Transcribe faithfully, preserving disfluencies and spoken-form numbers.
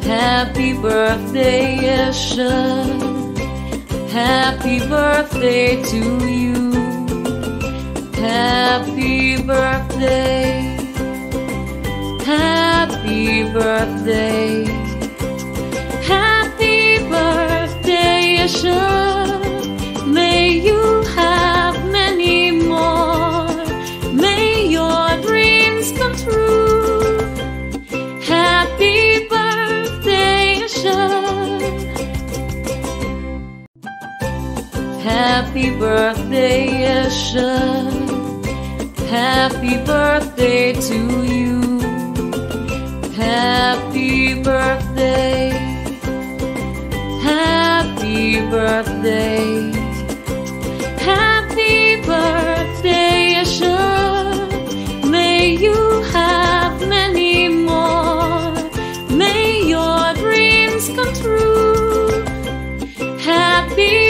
Happy birthday, Esha. Happy birthday to you. Happy birthday. Happy birthday. Happy birthday, Esha. May you have many more. May your dreams come true. Happy birthday, Esha. Happy birthday, Esha. Happy birthday to you. Happy birthday. Happy birthday. Happy birthday, Esha. May you have many more. May your dreams come true. Happy